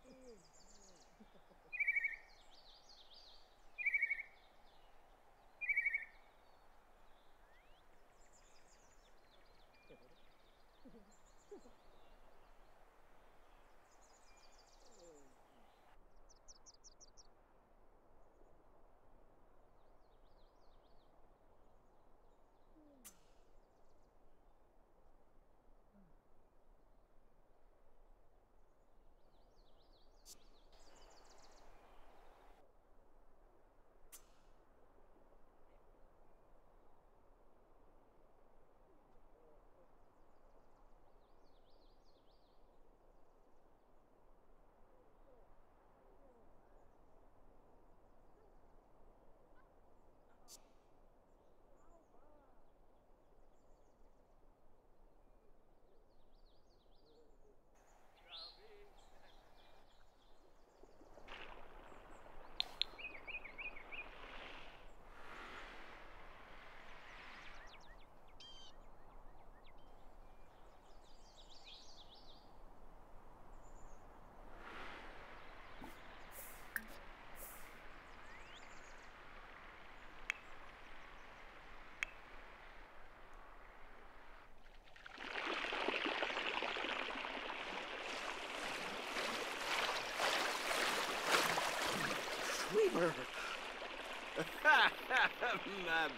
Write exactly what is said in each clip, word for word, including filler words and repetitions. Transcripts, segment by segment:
Weaver. My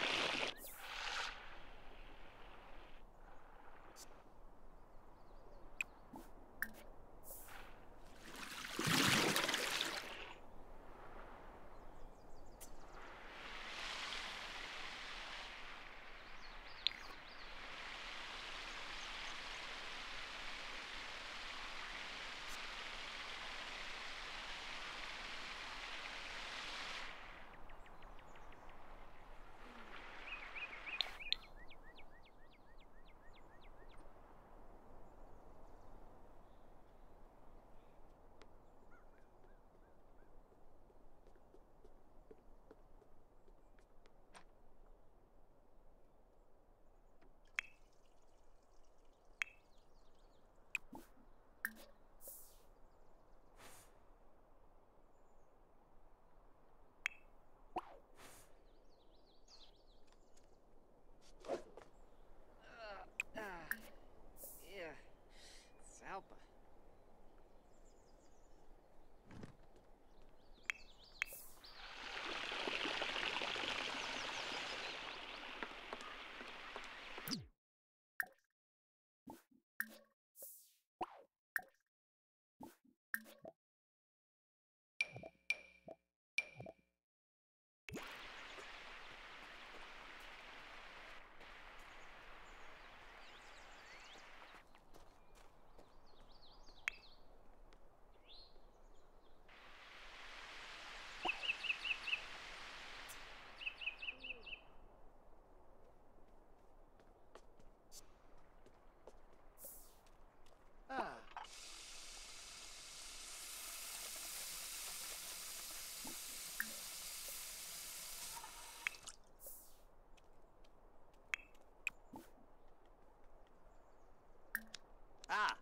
Ah.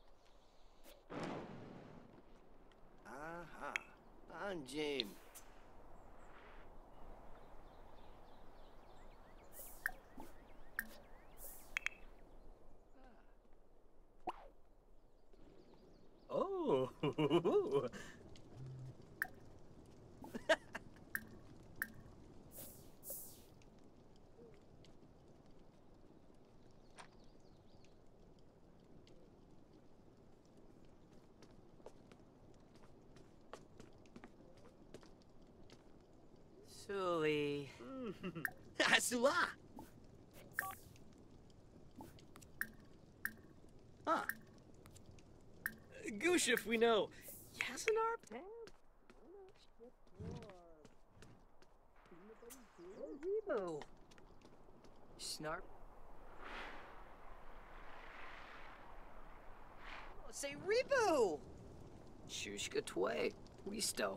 Aha. I'm James. Oh. Sully. Sula. Huh. Goosh if we know. Yasinarp? Rebo. Snarp. Say Rebo. Shushka Tway. Wisto.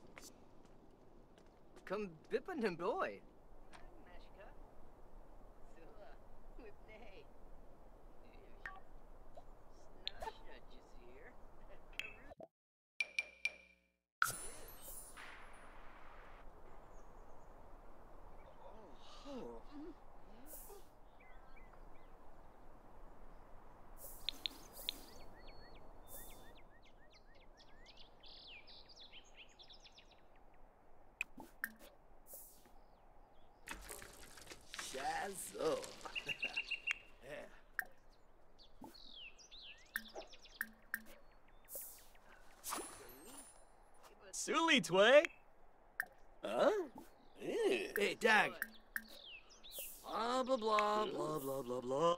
Come bippin' him boy. So. Suli Tway? Huh? Hey, Dag. Blah, blah, blah, blah, blah, blah, blah.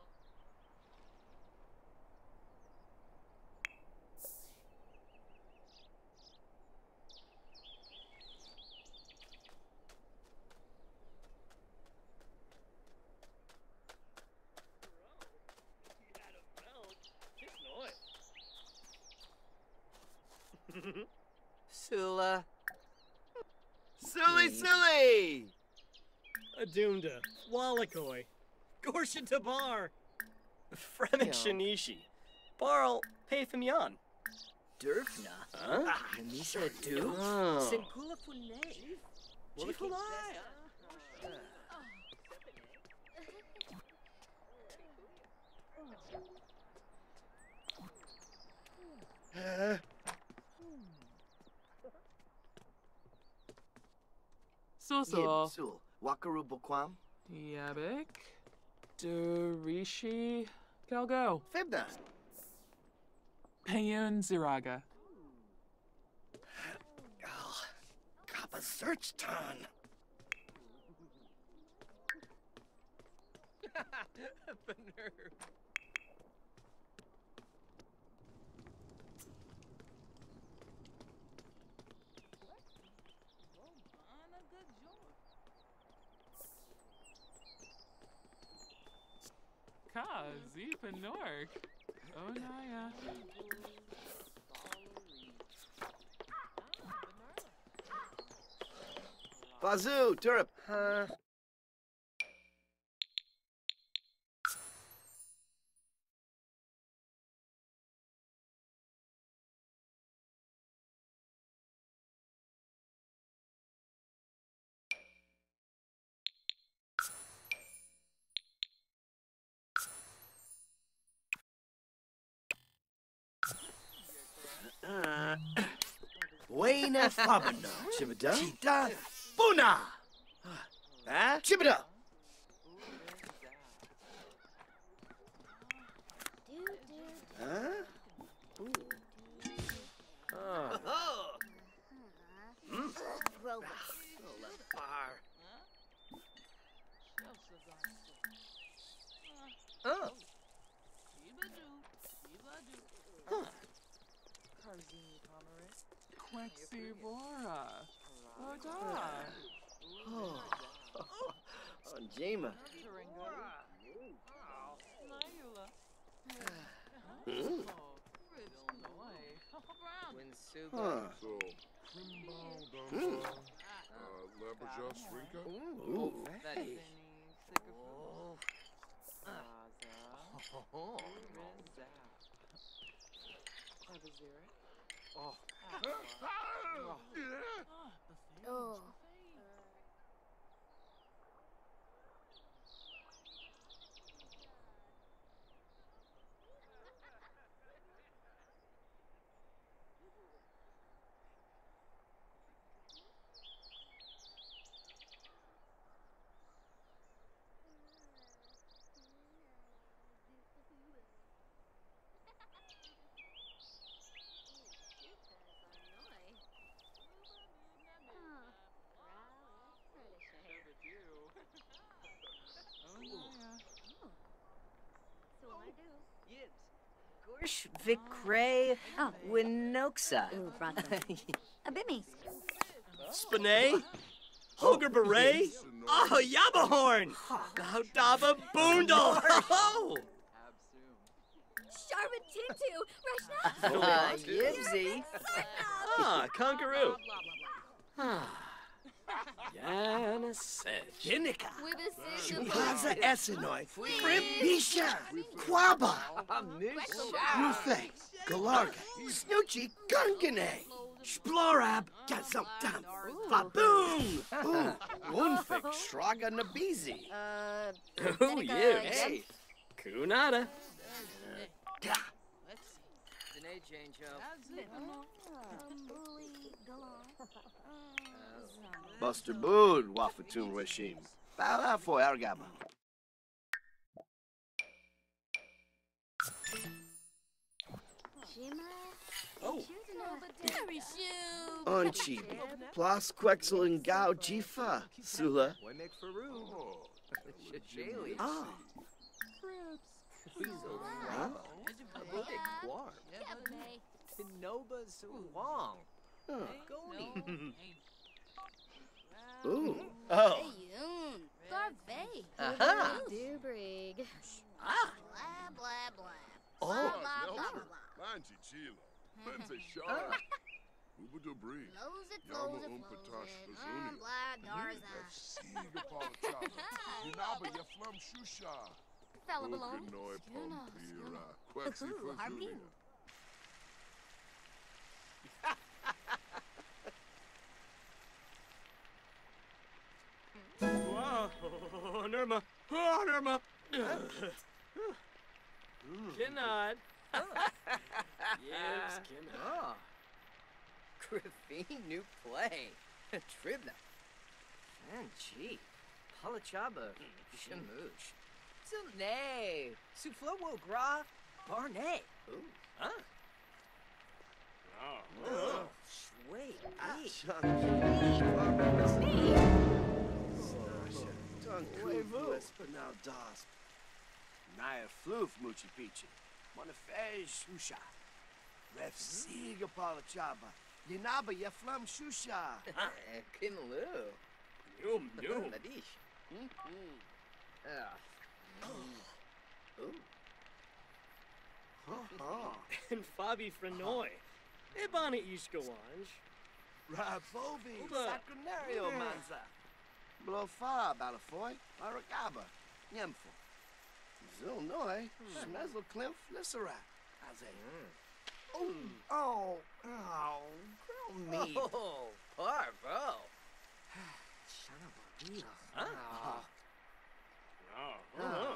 Sula. Suli Suli! Adunda, Wallakoi, Gorsha Tabar, Fremen Shinishi, Barl Payfamyan. Durfna. Huh? Namisha Du. Oh. Sinkula Funay. Chifulai. So-so. Sul. Wakaru Bokwam. Diabik. Durishi. Galgo. Fibna. Payun Ziraga. Oh, Kappa Search Ton. The nerve. Kazi Panork. Oh, Naya. Bazoo, Turip. Huh? Uh, Buena Fabano. Chibida. Chita. Buna. Huh? Chibida. Huh? Oh. Oh. Mm. Robot. Oh, that bar. Oh. Huh. Quexivora. Oda. Oh. Oh, Jema. Mm. When Huh. So, Mm. uh, Labraja Shrinka? Ooh. Hey. Oh. Oh. Oh. Gorsh Vicray Oh. Winoksa. Ooh, brought them. A bimmy. Spinay, Hoger Beret, Oh, Yabahorn, Laudaba Boondle, ho Sharma Tintu. Rashna. Uh, Yibsy. Ah, Congaroo. Ah. Yana Sedge. Jinika. With a Plaza Essenoi. Frimbisha. Quaba. Rufe. Galarga. Snoochie. Gungane. Splorab. Gazoptam. Baboon. Ooh. Unfik. Shraga Nabizi. Uh, Who you? Hey. Kunada. Da. Danae Jane Joe. Buster Bood. Wafatun Rashim. Bala for Argaba. Oh. Onchi, Plas Quexel and Gao Jifa, Sula. Why make Faru? Oh, Shashali. Ah. Huh? Tinoba's Wong. Huh. Goni. Ooh. Oh. Aha. Aha. Dubrig. Ah. Blah, blah, blah. Oh. Blah, blah, blah, Nelson. blah. Manji Chila. Menze Shah. Ubudu Bree. Close it, Yama close it, Umpatash close it. Bazunia. Uh, blah, Garza. Siga Palachaba. Dinaba Yaflam Shusha. Fella below. Ukanoi Skuna, Pompira. Quexi Ooh, harpy. Fazunia. Wow, Nirma. Oh, Nirma. Kinod. Yes, Kinod. Oh. Griffin new play. Tribna. Anji. Palachaba. Shamush. Silne. Suflowo Gra. Barnay. Ooh. Huh? Oh. Oh. Sway. Hey. Tunku Espinal Das. Naya Floof Muchi Pichi. Monafej Shusha. Ref Siga Palachaba. Yanaba Yaflam Shusha. Kinlu. Yum, yum. Nadish. Ah. Ooh. Oh. And Fabi Frenoy. Ebani Ishkawanj. Rafobi. Uba. Sacronario Manza. Blofa Balafoy. Aragaba. Nyemfo. Zilnoy. Schmezel Klimpf Lissarak. Aze. Oh. Oh. Oh. Grill meat. Oh, Parvo. Huh? Oh. Oh.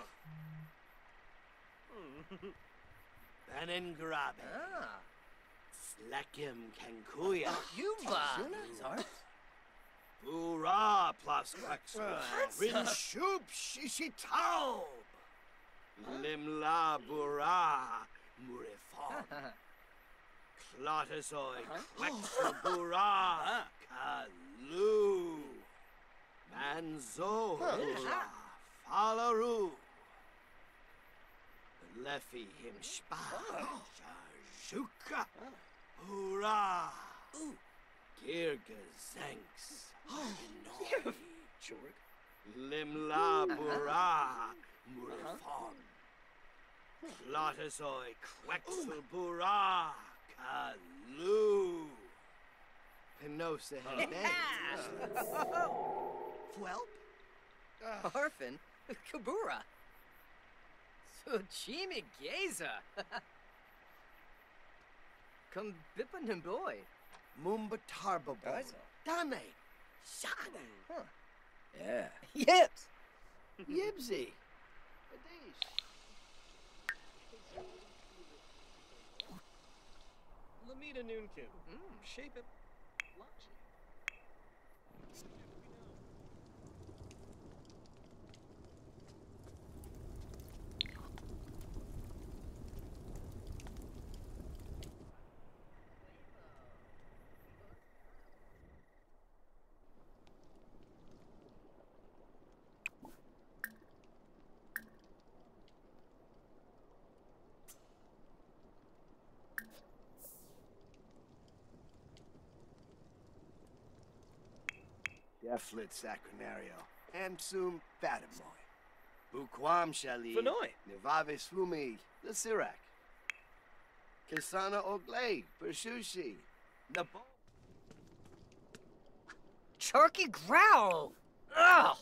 Banengarabe. Ah. Slakim Kankuya. Yuba. Sorry. Hoorah, plus Quexel. Rin Shoop Shishitao. Limla Bura Murifon. Clotasoy Quexel Bura Kalu. Manzo Hura Falaru. Leffy him Spa. Shajuka. Hoorah. Girga Zanks. Limla Bura Murifon. Clotasoy Quexel Bura Kalu. Penosa Fwelp? Orphan. Kabura. Suchimi Geza. Come bippin' him boy. Mumba Tarba Boy. Guys. Dane. Shana. Huh. Yeah. Yips. Yibsy. Lamita Noonkin. Shape it. Deflit Sacronario. Amsum Fatamoy. Buquam Shali. Fenoy. Nevave Swumi. The Sirac. Kisana Oglay. Pershushi. The Bo. Charky growl. Ugh.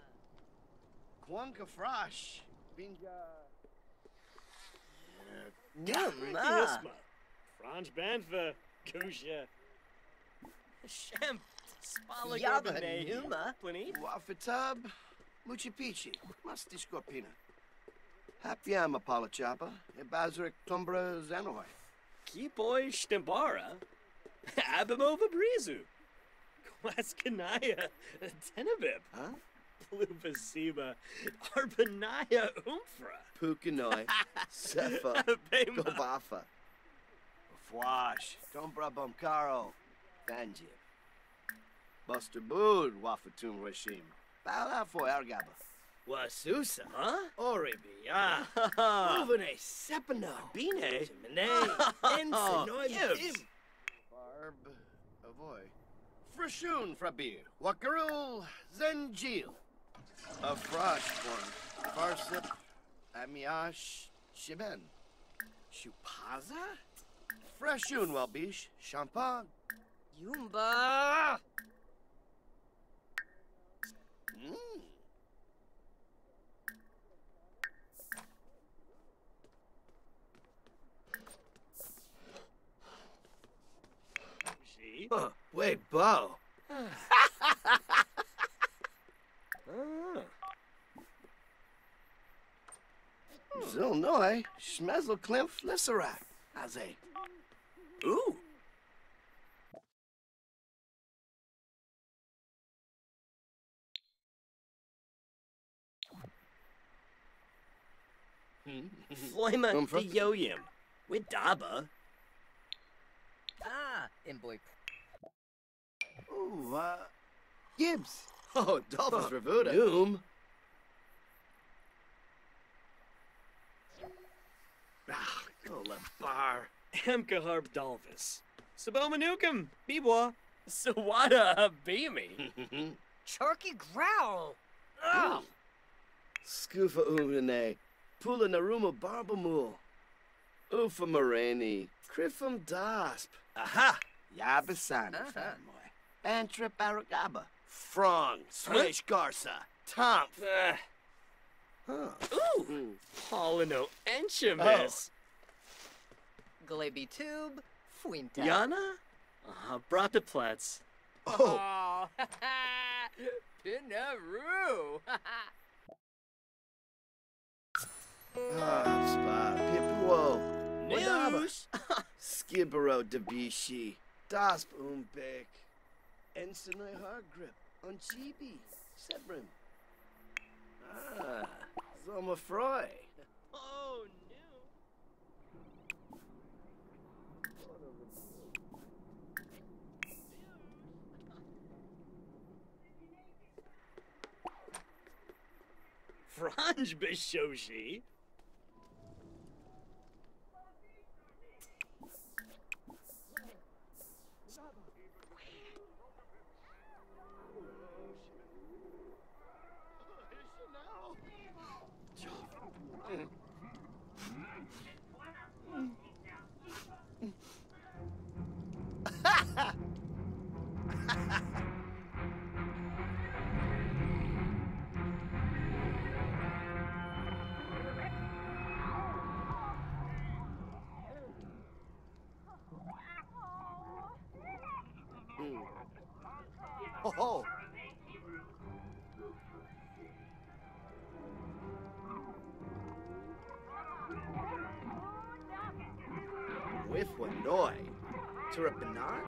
Quanka Frosh. Binga. Isma. Franz Banfa. Gusha. Shem. Spala Yabba Gorbine. Numa. Plenty. Wafitab, Muchipichi, Mastiskopina. Happy am a Palachapa, a Bazaric Tumbra Zanoi. Kipoi Stembara. Abimova Brizu. Kwaskanaya. Tenebib. Huh? Pluvasiba. Arbanaya Umfra. Pukinoi, Sefa, Bema. Gobafa. Fwash, Tumbra Bumkaro, Banjib. Buster Bood, Wafatum Rashim. Bala for Argaba. Wasusa. Huh? Oribia. Uvene Sepano. Bine. Mene. Ensenoi Gibbs. Barb. Avoy. Frashun Frabir. Wakarul Zenjil. A Frosh one. Farsip. Amiash. Shiben. Shupaza? Frashun Welbish. Champagne. Yumba. Mm. She. Huh. Wait, Bo. Ah. Zilnoi. Schmezel Klimpf Lissarak. Aze. Ooh. Floima Umfra? the Yoyim. With Daba. Ah, and boy. Ooh, uh. Gibbs. Oh, Dolphus Revuda. Doom. Ah, go la bar. Amkaharb Dalvis. Sabomanukum. Bibwa. Sawada Beamy. Charky growl. Ugh. Scoofa Umene. Pula Naruma Barbamul. Ufa Moreni. Criffum Dasp. Aha! Yabasani, Uh-huh. fanboy. Bantrip Aragaba. Frong. Swish Garza. Tomp. Uh, Huh. ooh. Mm. Paulino Enchamis. Galebi tube. Fuinta. Yana? Uh, Brataplatz. Oh. Oh. Pinaroo. Ah, Spa. Pipuo. Wadaba. News. Skibero Debishi. Dasp Umbek. Ensenoi Hardgrip. Unchibi. Sebrim. Ah. Zoma Froy. Oh, no. Franj Bishoshi. Mm. Ho ho. With Wanoi. Turapanar?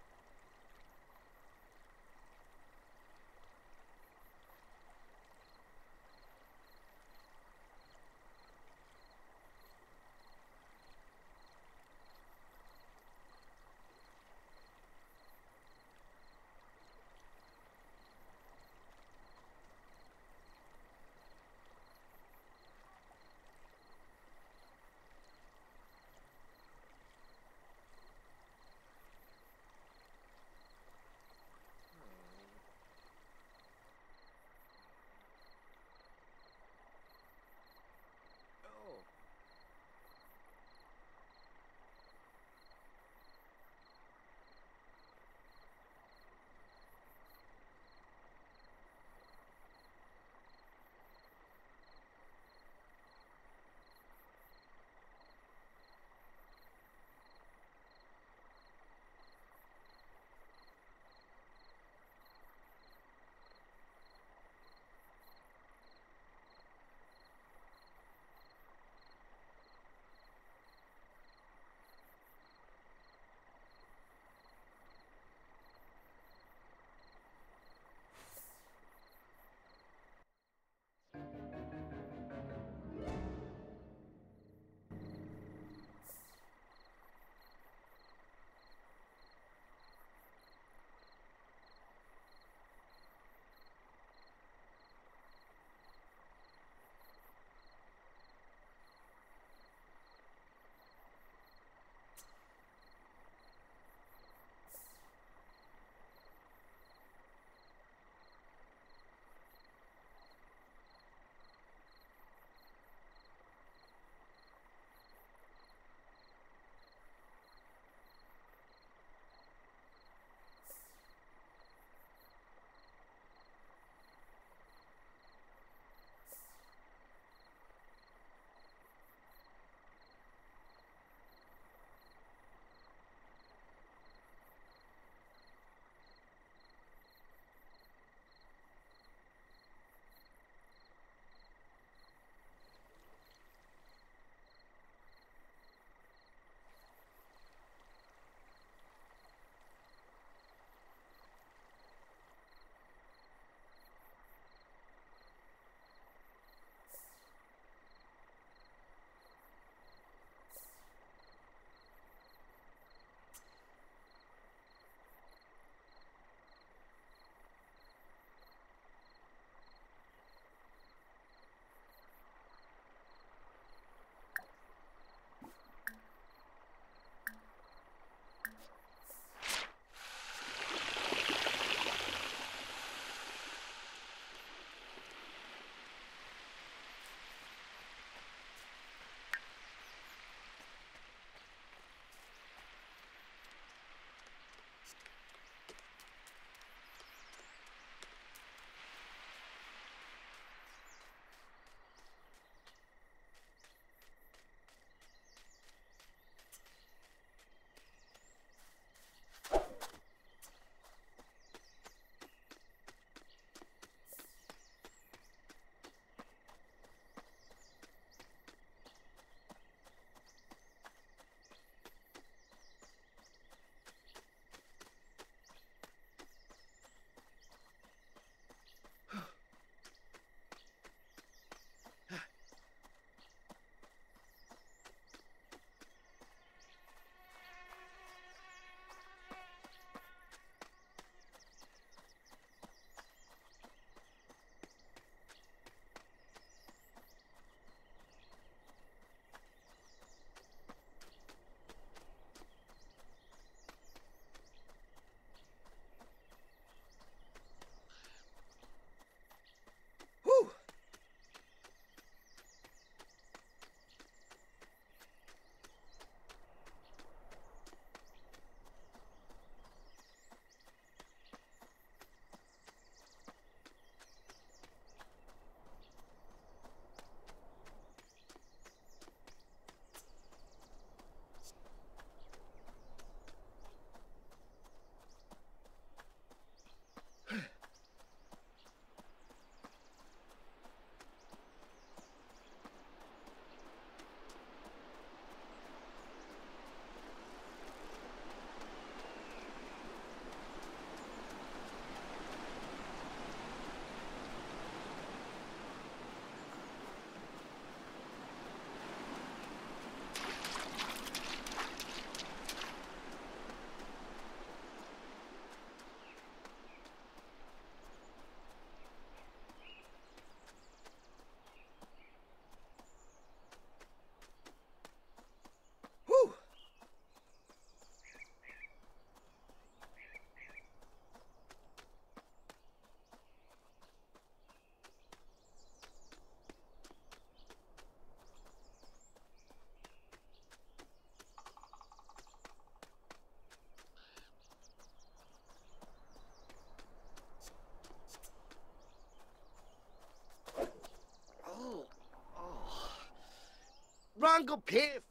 Uncle Piff.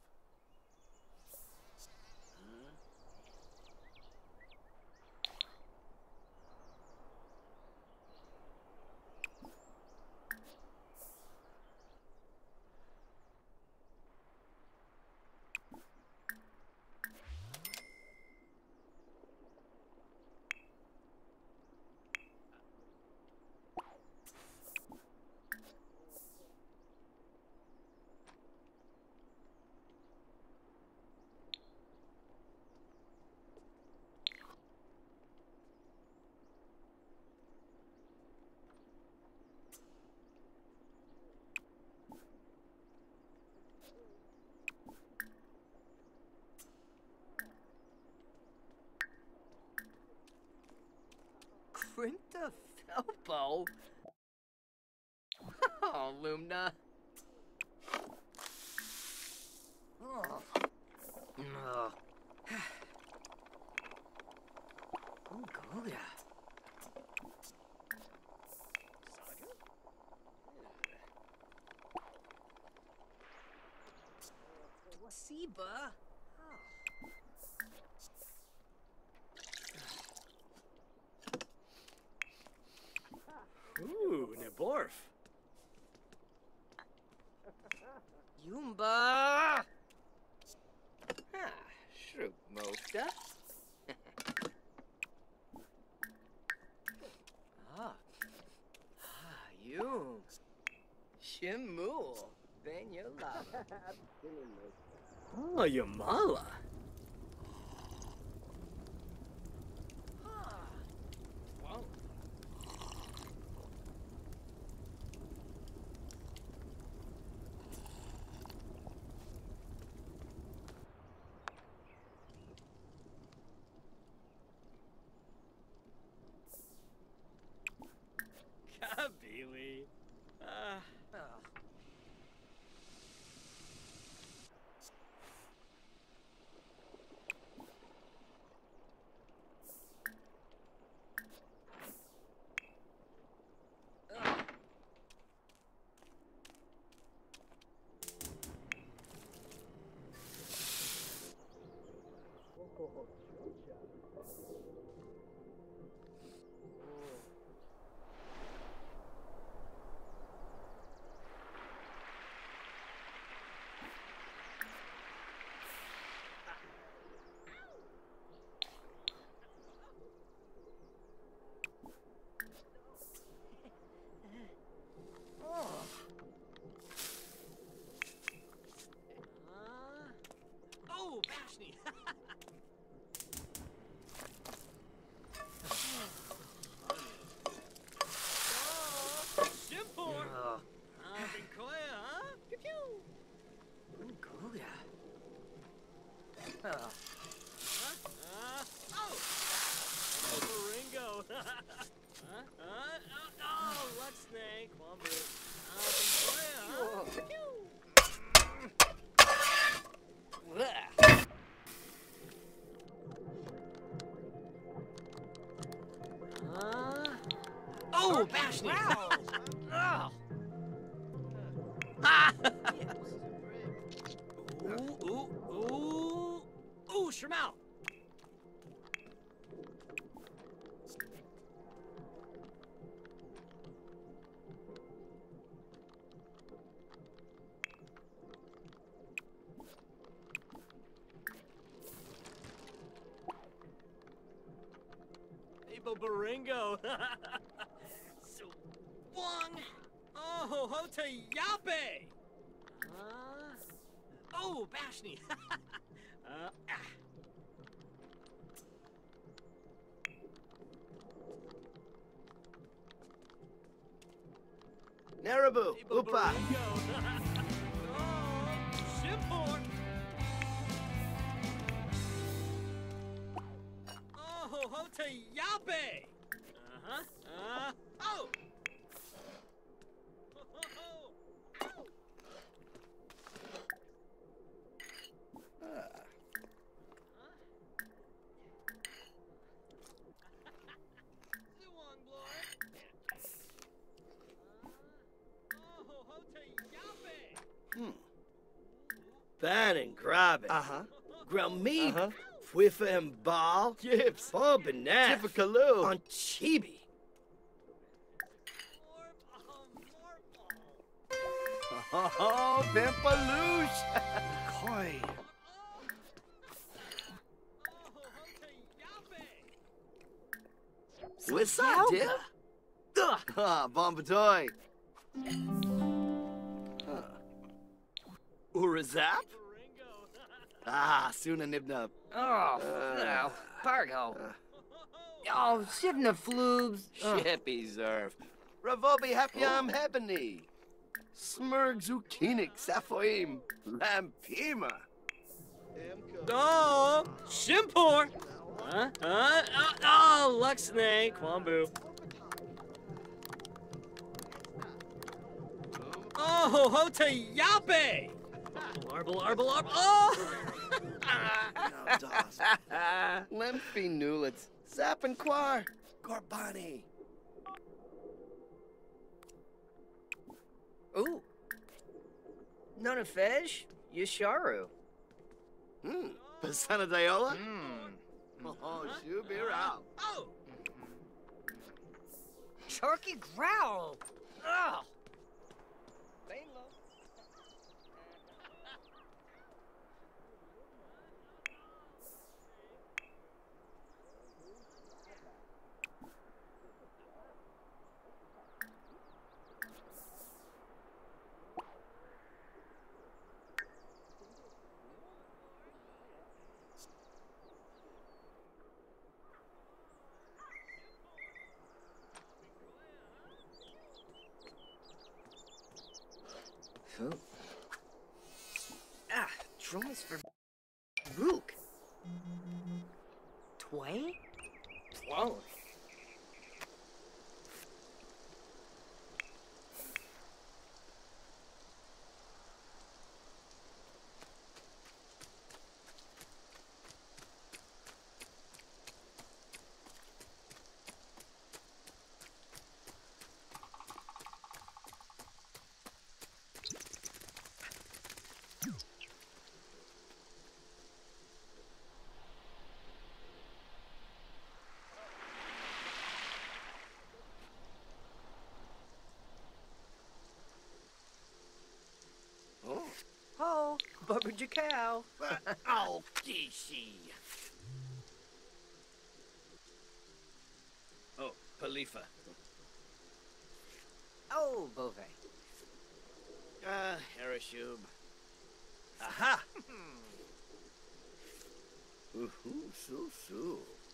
Quinta Felpo? Oh, Lumna. Oh. Oh. Mongolia. Siba. Ooh, Neborf. Yumba. Ah, Shroot Mofta. Ah. Ah, Yum. Shimu. Banyolava. Oh, Yamala. Ah. Wow. Kabili. Ah. Ah. Oh, Bashni. Sims four. Ah. Ah, Vinkoya, huh? Pew pew. Mongolia. Ah. Huh? Uh, oh. Oh, Ringo. Huh? Uh, oh, oh, let's snake. Wombo. Ah, Vinkoya, huh? Pew pew. Blech. Uh, oh, Bashni. Wow. Ah. Ha! Ooh, ooh, ooh. Ooh, Shermal. Abo Baringo. So, Wong. Oh, Hota Yape. Uh, oh, Bashni. uh, ah. Narabu, Abo Upa. Baringo. Oh, Shimport. Oh, Hota Yape. Uh-huh. Uh, oh. Ho, ho, ho. Ow. Luong Bloy. Uh, oh, Hota Yape. Hmm. Ban and grab it. Uh-huh. Ground meat. Uh-huh. Whiffa and ball. Yips. Bob and Nat. Jiffakaloo. On chibi. Oh, Pimpaloosh. Koi. What's that, Dip? Ugh. Ah, Bombatoy. Huh. Urazap? Ah, Suna Nibnub. Oh, Uh, no. Pargo. uh. Oh, Sivna Floobs. Shippy Zerf. Ravobi Hapiam Hebony. Smurg Zukinik Safoim. Lampima. Oh, Shimpor. Huh? Huh? Oh, oh Luxnay, Kwambu. Oh, Hota Yape. Arble, arble, arble. Oh! No, Dawes. Lempy Nulets. Zap and Quar. Gorbani. Ooh. None of Fej? Yasharu. Hmm. Pasana Diola? Hmm. Oh, Shubir out. Oh! Chalky growl. Oh. Who? Ah, drums for Rook. Twain? Whoa. Oh, beverage cow. Oh, Kishi. Oh, Palifa. Oh, Bove. Ah, Harashub. Aha! Ooh, so, so.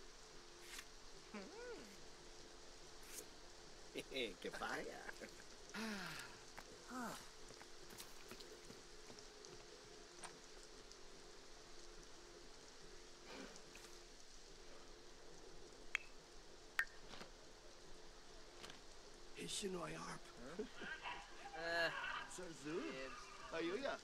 Kefaya. Ishinoy Arp. Uh, Sazu. Ayuya.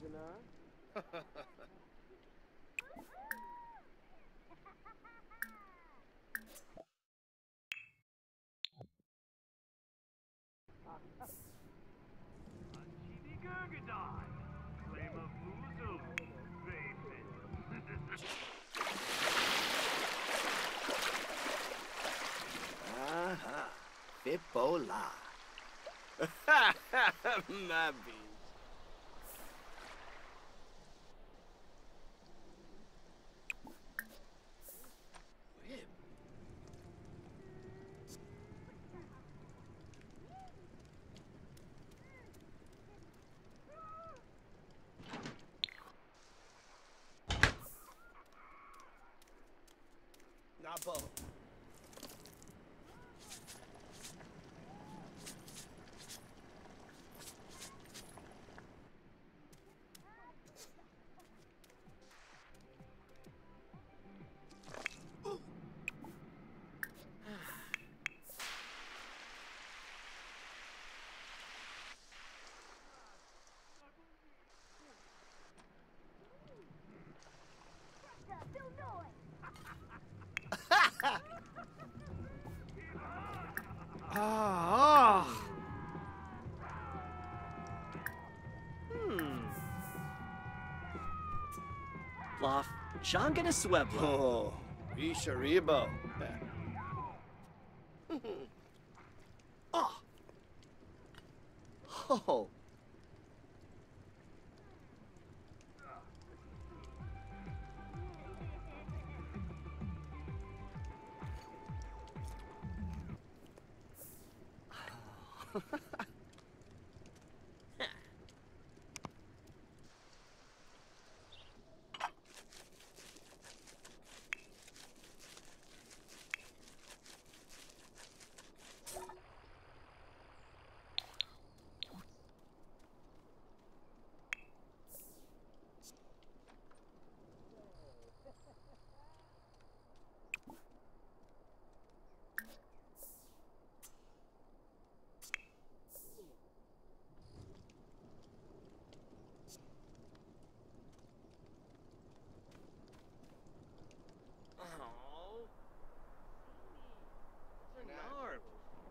Aha. Fipola. My beans. Whip. Nabo. Ah, ah. Hmm. Bluff. Shangana Swebla. Oh, Isharibo. Oh. Oh. Oh. Narp.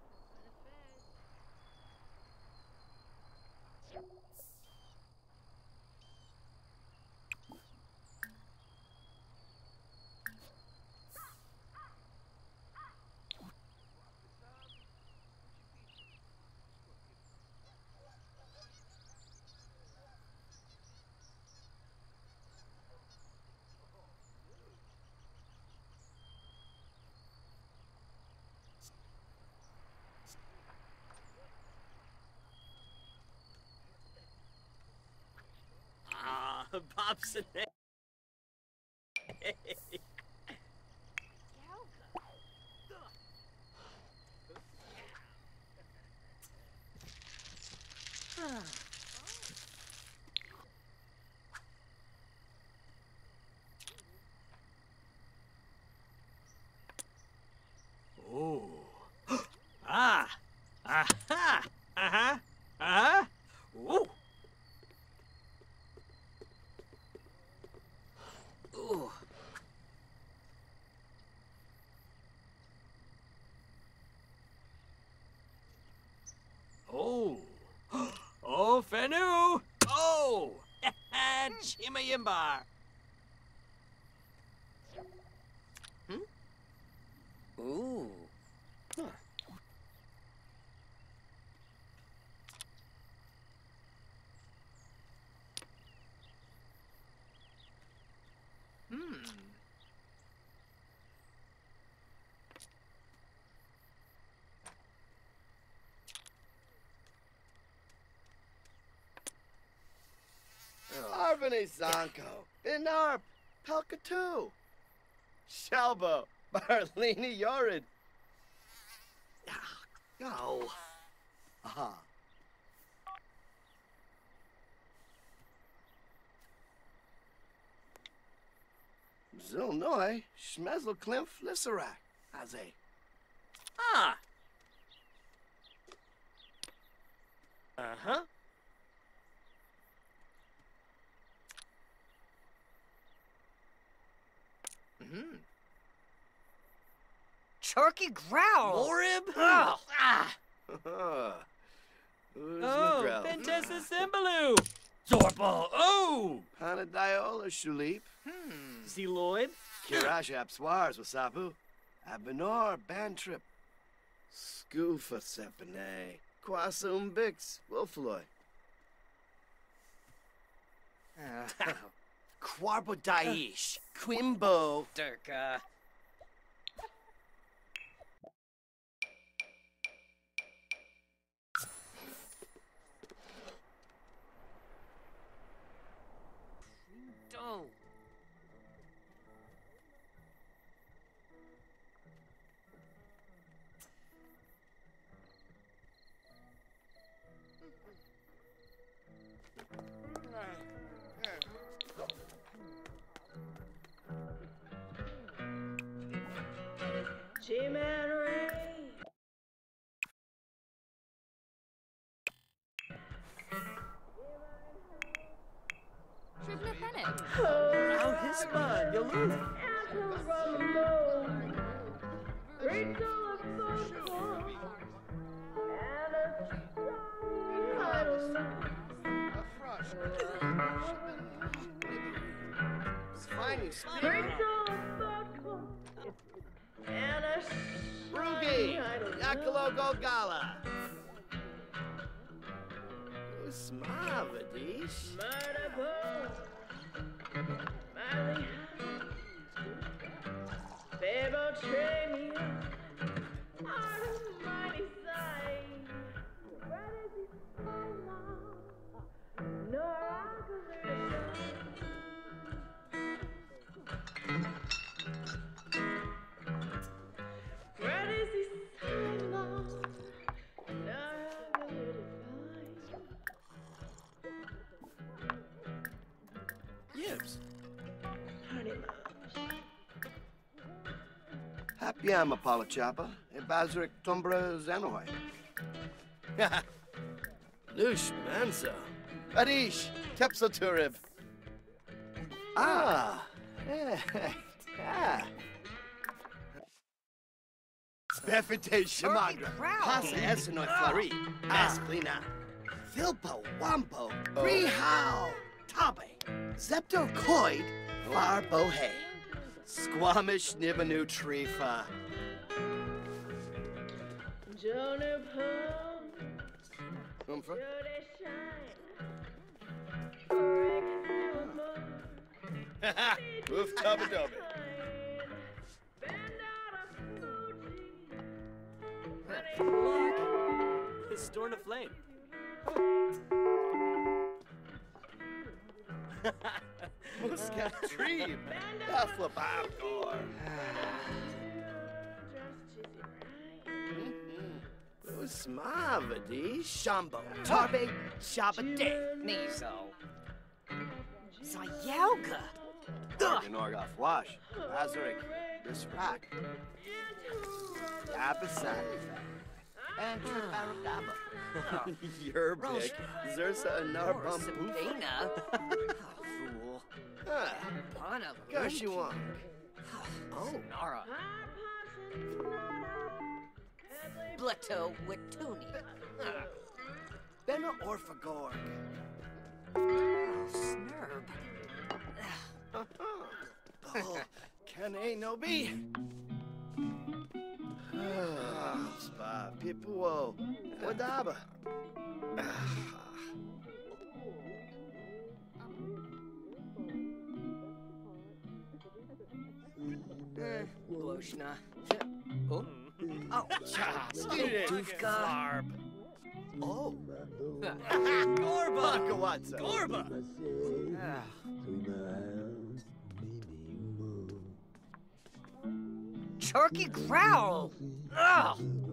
Ah, Pops and egg. Oh. Ah. Aha. Uh-huh. Uh-huh. Ooh. Ooh. Oh. Oh, Fenu. Oh. Chimayimbar. Ooh. Huh. Hmm. Arvane Zonko. Inarp. Pelkatu. Shalbo. Barlini Yorid. Go. Aha. Zilnoi. Schmezel Klimf Lissarak. Haze. Ah. Uh-huh. Turkey growl. Morib? Oh. Ah! Who's Oh, McGraw? Pentessa Cymbaloo! Zorpo! Oh! Panadiola Shulip. Zeloib? Kiraj Apswars Wasabu. Abenor Bantrip. Scoofa Sepane. Quasum Bix. Wolfaloy. Quarbodaish. Quimbo. Durka. Oh. G-Man Ray. Tribna Bennett. Now his bud, Yaloo. Rugi. Yakalogo Gala. Smavadish. Yibs. Happy am Apolachapa, e Bazaric Tumbra Zanoy. Lush Mansa. Adish, Tepsoturib. Ah, eh, ah. Befite Shamagra. Pasa Essenoi Flari. Asplina. Filpo Wampo. Rehao. Tabe. Zepto Coid. Far Bohe. Squamish Nibanu Trifa. Umfra. Woof tubba dubby. His storm of flame. Muscat tree. Buffalo Babgor. Smavadi Shambo. Tarbe Shabade. Nizo. Sayelga. Norgoff Wash. Azaric. This rack. Abasan. And Triparagaba. You're big. Zersa and Narbum. Sabina. Fool. Ah, Pana. Gashiwang. Oh, Nara. Blitto Wituni. Benna Orphagorg. Snurb. Oh, can A no be? Spa Pipuo. Wadaba. Bloshna. Oh. Oh, Dufka. Barb. Oh. Gorba! Bakawatsa. Gorba! Turkey growl. Oh.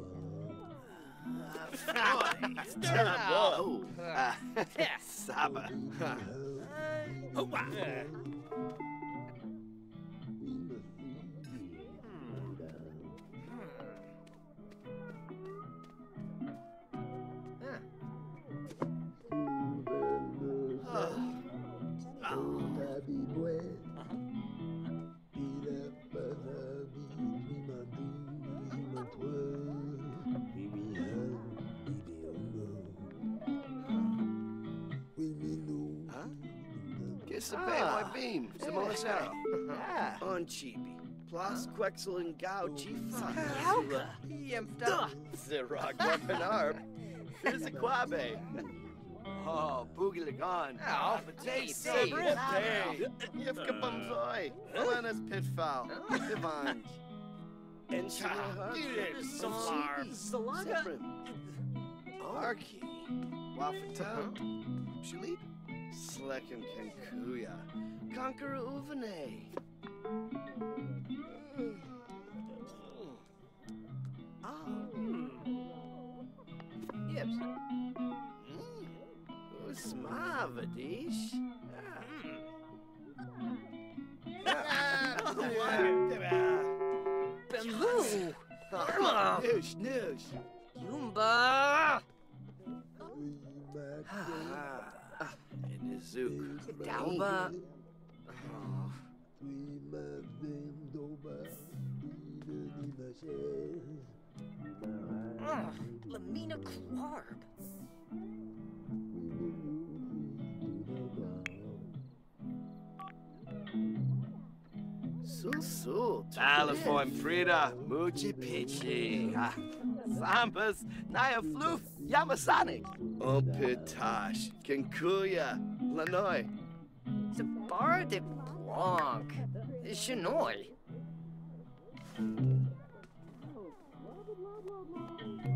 Terrible. Ah, Saba. Oh, wow. Sabay Ah. my beam. Simona Sarah. Ah. On Chibi. Plus Quexel and Gao Jifa. Yowka. Yemfta. Zirag Weaponarb. Here's a Quabe. Oh, Boogie Lagan. Oh, Potato. hey, hey. Yevka Bumzoy. Elena's Pitfall. Divanj. And Salar. Salaga. Arky. Wafata. Shalib. Slekim Kenkuya. Conqueror Uvane. Yes. Smavadish. Bamboo. Noosh, noosh. Yumba. In the zoo. Dauba. Oh, Lamina Clark. So, so. Telephone Frida. Muchi Pichi. Sambas. Naya Floof. Yamasonic. Opitash. Kenkuya. Lanoi. Zabar de Blanc. Chinoy.